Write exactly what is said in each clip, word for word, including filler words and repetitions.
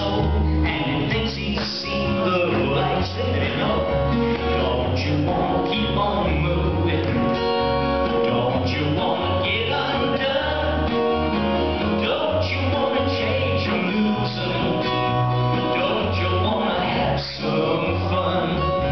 soul, and he thinks he's seen the lights in it all. Don't you wanna keep on moving? Don't you wanna get undone? Don't you wanna change your losing? Don't you wanna have some fun?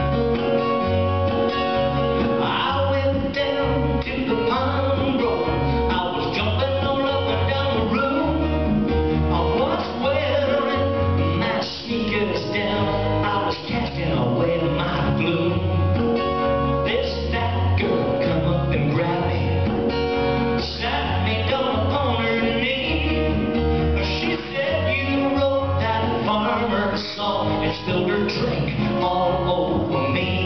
I went down to the pond road. I was jumping all up and down the room. I was wearing my sneakers down. I was casting away my gloom. This fat girl come up and grabbed me, sat me down upon her knee. She said, you wrote that farmer song, it spilled her drink all over me.